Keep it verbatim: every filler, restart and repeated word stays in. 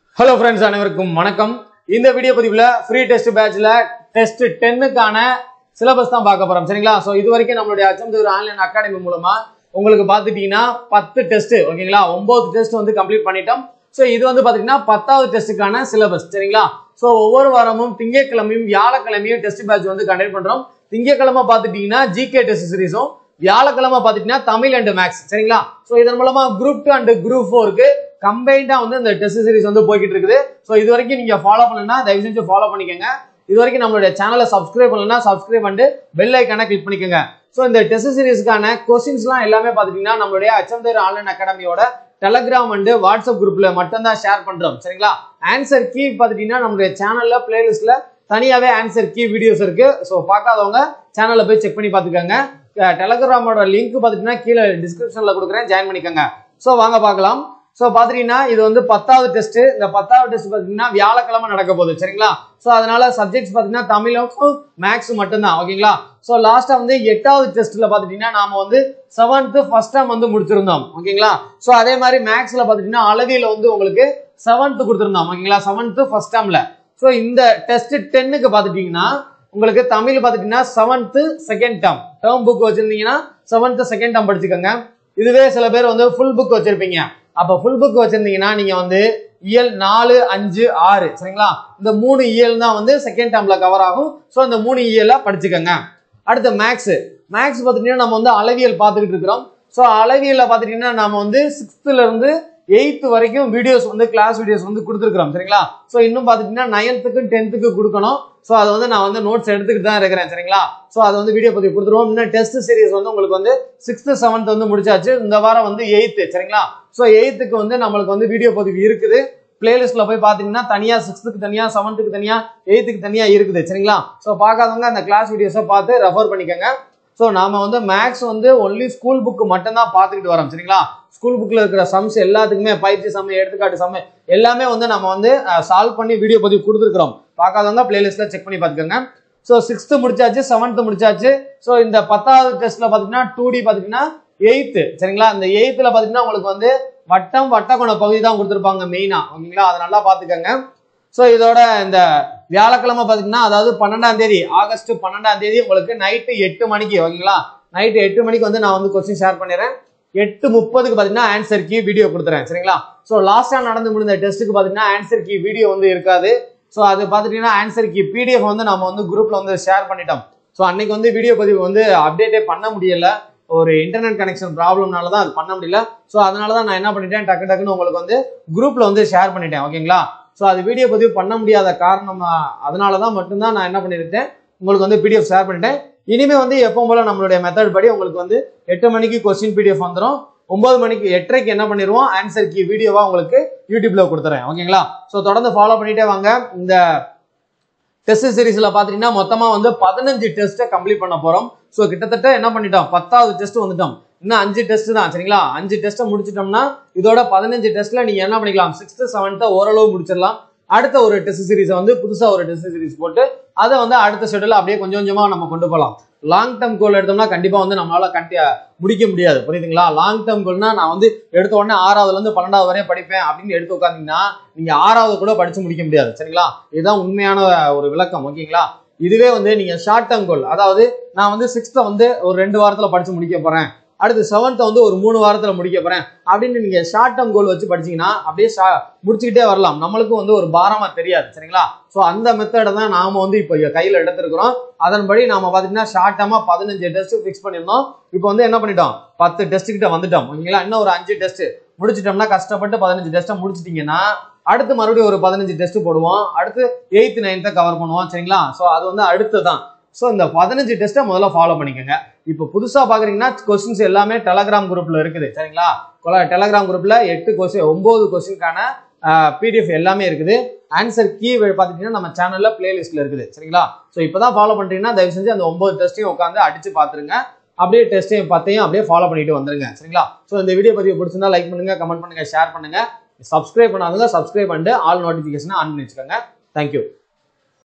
Hello friends, அனைவருக்கும் வணக்கம். இந்த வீடியோ பதிவுல ஃப்ரீ டெஸ்ட் பேட்ச்ல டெஸ்ட் ten க்கான சிலபஸ் தான் பார்க்க போறோம். சரிங்களா? சோ இதுவரைக்கும் நம்மளுடைய அச்சம்தூர் ஆன்லைன் அகாடமி மூலமா உங்களுக்கு பாத்துட்டீங்கன்னா ten டெஸ்ட் ஓகேங்களா? nine டெஸ்ட் வந்து கம்ப்ளீட் பண்ணிட்டோம். சோ இது வந்து பாத்தீங்கன்னா பத்தாவது டெஸ்டுக்கான சிலபஸ். சரிங்களா? சோ ஒவ்வொரு வாரமும் திங்கட்கிழமையும் வியாழக்கிழமையும் டெஸ்ட் பேட்ச் வந்து கண்டக்ட் பண்றோம். திங்கட்கிழமை பாத்துட்டீங்கன்னா ஜிகே டெஸ்ட் சீரிஸும் வியாழக்கிழமை பாத்துட்டீங்கன்னா தமிழ் அண்ட் மேக்ஸ். சரிங்களா? சோ இதன் மூலமா group two and group four க்கு கம்பைண்டா வந்து இந்த டெஸ்ட் சீரிஸ் வந்து போய்கிட்டு இருக்குது. சோ இது வரைக்கும் நீங்க ஃபாலோ பண்ணலனா தயவு செஞ்சு ஃபாலோ பண்ணிக்கங்க. இது வரைக்கும் நம்மளுடைய சேனலை சப்ஸ்கிரைப் பண்ணலனா சப்ஸ்கிரைப் பண்ணிட்டு பெல் ஐகானை கிளிக் பண்ணிக்கங்க. சோ இந்த டெஸ்ட் சீரிஸ்க்கான क्वेश्चंसலாம் எல்லாமே பாத்துட்டீங்கன்னா நம்மளுடைய அச்சம்தூர் ஆன்லைன் அகாடமியோட டெலிகிராம் அண்ட் வாட்ஸ்அப் குரூப்ல மட்டும் தான் ஷேர் பண்றோம். சரிங்களா? ஆன்சர் கீ பாத்துட்டீங்கன்னா நம்மளுடைய சேனல்ல பிளேலிஸ்ட்ல தனியாவே ஆன்சர் கீ வீடியோஸ் இருக்கு. சோ பார்க்காதவங்க சேனல்ல போய் செக் பண்ணி பாத்துக்கங்க. டெலிகிராமோட லிங்க் பாத்துட்டீங்கன்னா கீழே டிஸ்கிரிப்ஷன்ல கொடுக்குறேன், ஜாயின் பண்ணிக்கங்க. சோ வாங்க பார்க்கலாம். சோ பாத்தீங்கன்னா இது வந்து பத்தாவது டெஸ்ட். இந்த பத்தாவது டெஸ்ட் பாத்தீங்கன்னா வியாழக்கிழமை நடக்க போகுது. சரிங்களா? சோ அதனால சப்ஜெக்ட்ஸ் பாத்தீங்கன்னா தமிழும் மேக்ஸ் மட்டும் தான். ஓகேங்களா? சோ லாஸ்டா வந்து எட்டாவது டெஸ்ட்ல பாத்தீங்கன்னா நாம வந்து செவன்த் ஃபர்ஸ்ட் டேர்ம் வந்து முடிச்சிருந்தோம். ஓகேங்களா? சோ அதே மாதிரி மேக்ஸ்ல பாத்தீங்கன்னா அளவியல வந்து உங்களுக்கு செவன்த் கொடுத்திருந்தோம். ஓகேங்களா? செவன்த் ஃபர்ஸ்ட் டேர்ம்ல. சோ இந்த டெஸ்ட் ten க்கு பாத்துட்டீங்கன்னா உங்களுக்கு தமிழ் பாத்துட்டீங்கன்னா seventh second term term book வச்சிருந்தீங்கன்னா செவன்த் செகண்ட் டேர்ம் படிச்சுக்கோங்க. இதுவே சில பேர் வந்து ஃபுல் புக் வச்சிருப்பீங்க. அப்ப ஃபுல் புக் வச்சிருந்தீங்கன்னா நீங்க வந்து இயல் நாலு அஞ்சு ஆறு சரிங்களா? இந்த மூணு இயல் தான் வந்து செகண்ட் டேர்ம்ல கவர் ஆகும். சோ இந்த மூணு இயல படிச்சுக்கோங்க. அடுத்து மேக்ஸ். மேக்ஸ் பாத்தீங்கன்னா நம்ம வந்து அளவியல் பார்த்துக்கிட்டு இருக்கிறோம். சோ அளவியல்ல பாத்தீங்கன்னா நம்ம வந்து சிக்ஸ்த்ல இருந்து எயித்து வரைக்கும் வீடியோஸ் வந்து கிளாஸ் வீடியோஸ் வந்து கொடுத்துருக்கோம். சரிங்களா? சோ இன்னும் பாத்தீங்கன்னா நைன்த்துக்கு டென்த்துக்கு கொடுக்கணும். சோ அது வந்து நான் வந்து நோட்ஸ் எடுத்துக்கிட்டு தான் இருக்கிறேன். சரிங்களா? சோ அது வந்து வீடியோ பதிவு கொடுத்துருவோம். இன்னும் டெஸ்ட் சீரிஸ் வந்து உங்களுக்கு வந்து சிக்ஸ்த் செவன்த் வந்து முடிச்சாச்சு. இந்த வாரம் வந்து எயித்து. சரிங்களா? சோ எயித்துக்கு வந்து நம்மளுக்கு வந்து வீடியோ பதிவு இருக்குது. பிளேலிஸ்ட்ல போய் பாத்தீங்கன்னா தனியா சிக்ஸ்த்துக்கு தனியா செவன்த்துக்கு தனியா எயித்துக்கு தனியா இருக்குது. சரிங்களா? சோ பார்க்காதவங்க அந்த கிளாஸ் வீடியோஸை பார்த்து ரெஃபர் பண்ணிக்கோங்க. சோ நாம வந்து மேக்ஸ் வந்து ஒன்லி ஸ்கூல் புக் மட்டும் தான் பாத்துக்கிட்டு வரோம். சரிங்களா? ஸ்கூல் புக்ல இருக்கிற சம்ஸ் எல்லாத்துக்குமே பயிற்சி சம் எடுத்துக்காட்டு சம் எல்லாமே வந்து நம்ம வந்து சால்வ் பண்ணி வீடியோ பதிவு கொடுத்துருக்கோம். பார்க்காதவங்க பிளேலிஸ்ட்ல செக் பண்ணி பாத்துக்கோங்க. சோ சிக்ஸ்த் முடிச்சாச்சு, செவன்த் முடிச்சாச்சு. சோ இந்த பத்தாவது டெஸ்ட்ல பாத்தீங்கன்னா டூ டி பாத்தீங்கன்னா எயித்து. சரிங்களா? இந்த எயித்துல பாத்தீங்கன்னா உங்களுக்கு வந்து வட்டம் வட்டக்கோண பகுதி தான் கொடுத்துருப்பாங்க மெயினா. ஓகேங்களா? அதை நல்லா பாத்துக்கோங்க. சோ இதோட இந்த வியாழக்கிழமை பாத்தீங்கன்னா அதாவது பன்னெண்டாம் தேதி ஆகஸ்ட் பன்னெண்டாம் தேதி உங்களுக்கு நைட்டு எட்டு மணிக்கு ஓகேங்களா? நைட்டு எட்டு மணிக்கு வந்து நான் வந்து கொஸ்டின் ஷேர் பண்ணிடுறேன். எட்டு முப்பதுக்கு பாத்தீங்கன்னா ஆன்சர் கீ வீடியோ கொடுத்துறேன். சரிங்களா? சோ லாஸ்டா நடந்து முடிந்த டெஸ்ட்டுக்கு பாத்தீங்கன்னா ஆன்சர் கீ வீடியோ வந்து இருக்காது. சோ அது பாத்துட்டீங்கன்னா ஆன்சர் கீ பிடிஎஃப் வந்து நம்ம வந்து குரூப்ல வந்து ஷேர் பண்ணிட்டோம். சோ அன்னைக்கு வந்து வீடியோ பதிவு வந்து அப்டேட்டே பண்ண முடியல. ஒரு இன்டர்நெட் கனெக்ஷன் ப்ராப்ளம்னால தான் அது பண்ண முடியல. சோ அதனால தான் நான் என்ன பண்ணிட்டேன், டக்கு டக்குன்னு உங்களுக்கு வந்து குரூப்ல வந்து ஷேர் பண்ணிட்டேன். ஓகேங்களா? சோ அது வீடியோ பதிவு பண்ண முடியாத காரணம் அதனாலதான் மட்டும்தான் நான் என்ன பண்ணிருக்கேன், உங்களுக்கு வந்து பிடிஎஃப் ஷேர் பண்ணிட்டேன். இனிமே வந்து எப்பவும் போல நம்மளுடைய மெத்தட் படி உங்களுக்கு வந்து எட்டு மணிக்கு கொஸ்டின் பிடிஎஃப் வந்துடும். ஒன்பது மணிக்கு எட்டரைக்கு என்ன பண்ணிடுவோம், ஆன்சர் கீ வீடியோவா உங்களுக்கு யூடியூப்ல கொடுத்துறேன். ஓகேங்களா? சோ தொடர்ந்து ஃபாலோ பண்ணிட்டே வாங்க. இந்த டெஸ்ட் சீரிஸ்ல பாத்தீங்கன்னா மொத்தமா வந்து பதினஞ்சு டெஸ்ட்டை கம்ப்ளீட் பண்ண போறோம். சோ கிட்டத்தட்ட என்ன பண்ணிட்டோம், பத்தாவது டெஸ்ட் வந்துட்டோம். இன்னும் அஞ்சு டெஸ்ட் தான். சரிங்களா? அஞ்சு டெஸ்ட்டை முடிச்சிட்டோம்னா இதோட பதினஞ்சு டெஸ்ட்ல நீங்க என்ன பண்ணிக்கலாம், சிக்ஸ்த் செவன்த் ஓரளவு முடிச்சிடலாம். அடுத்த ஒரு டெஸ்ட் சீரிஸ் வந்து புதுசா ஒரு டெஸ்ட் சீரிஸ் போட்டு அதை வந்து அடுத்த ஷெட்யூல் அப்படியே கொஞ்சம் கொஞ்சமா நம்ம கொண்டு போகலாம். லாங் டேர்ம் கோல் எடுத்தோம்னா கண்டிப்பா வந்து நம்மளால கண்டிப்பா முடிக்க முடியாது. புரியுதுங்களா? லாங் டேர்ம் கோல்னா நான் வந்து எடுத்த உடனே ஆறாவதுல இருந்து பன்னெண்டாவது வரையும் படிப்பேன் அப்படின்னு எடுத்து உட்காந்தீங்கன்னா நீங்க ஆறாவது கூட படிச்சு முடிக்க முடியாது. சரிங்களா? இதுதான் உண்மையான ஒரு விளக்கம். ஓகேங்களா? இதுவே வந்து நீங்க ஷார்ட் டேர்ம் கோல், அதாவது நான் வந்து சிக்ஸ்த்தை வந்து ஒரு ரெண்டு வாரத்துல படிச்சு முடிக்க போறேன், அடுத்து செவன்த் வந்து ஒரு மூணு வாரத்துல முடிக்க போறேன் அப்படின்னு நீங்க ஷார்ட் டேர்ம் கோல் வச்சு படிச்சீங்கன்னா அப்படியே முடிச்சுக்கிட்டே வரலாம். நம்மளுக்கும் வந்து ஒரு பாரமா தெரியாது. சரிங்களா? சோ அந்த மெத்தடை தான் நாம வந்து இப்ப கையில எடுத்திருக்கிறோம். அதன்படி நாம பாத்தீங்கன்னா ஷார்ட் டேர்மா பதினஞ்சு டெஸ்ட் பிக்ஸ் பண்ணிருந்தோம். இப்போ வந்து என்ன பண்ணிட்டோம், பத்து டெஸ்ட் கிட்ட வந்துட்டோம். ஓகேங்களா? இன்னும் ஒரு அஞ்சு டெஸ்ட் முடிச்சிட்டோம்னா, கஷ்டப்பட்டு பதினஞ்சு டெஸ்ட்டை முடிச்சிட்டீங்கன்னா அடுத்து மறுபடியும் ஒரு பதினஞ்சு டெஸ்ட் போடுவோம். அடுத்து எயித்து நைன்த்தை கவர் பண்ணுவோம். சரிங்களா? சோ அது வந்து அடுத்துதான். சோ இந்த பதினஞ்சு டெஸ்ட்டை முதல்ல ஃபாலோ பண்ணிக்கோங்க. இப்போ புதுசா பாக்குறீங்கன்னா கொஸ்டின்ஸ் எல்லாமே டெலிகிராம் குரூப்ல இருக்குது. சரிங்களா? டெலிகிராம் குரூப்ல எட்டு கொஸ்டின் ஒன்பது கொஸ்டின்கான பிடிஎஃப் எல்லாமே இருக்குது. ஆன்சர் கீ பாத்துட்டீங்கன்னா நம்ம சேனல்ல பிளேலிஸ்ட்ல இருக்குது. சரிங்களா? சோ இப்பதான் ஃபாலோ பண்றீங்கன்னா தயவு செஞ்சு அந்த ஒன்பது டெஸ்ட்டையும் உட்காந்து அடிச்சு பாத்துருங்க. அப்படியே டெஸ்ட்டையும் பத்தையும் அப்படியே ஃபாலோ பண்ணிட்டு வந்துருங்க. சரிங்களா? சோ இந்த வீடியோ பதிவு பிடிச்சிருந்தா லைக் பண்ணுங்க, கமெண்ட் பண்ணுங்க, ஷேர் பண்ணுங்க. சப்ஸ்கிரைப் பண்ணாதவங்க சப்ஸ்கிரைப் பண்ணிட்டு ஆல் நோட்டிபிகேஷன் ஆன் பண்ணி வச்சுக்கோங்க. தேங்க்யூ.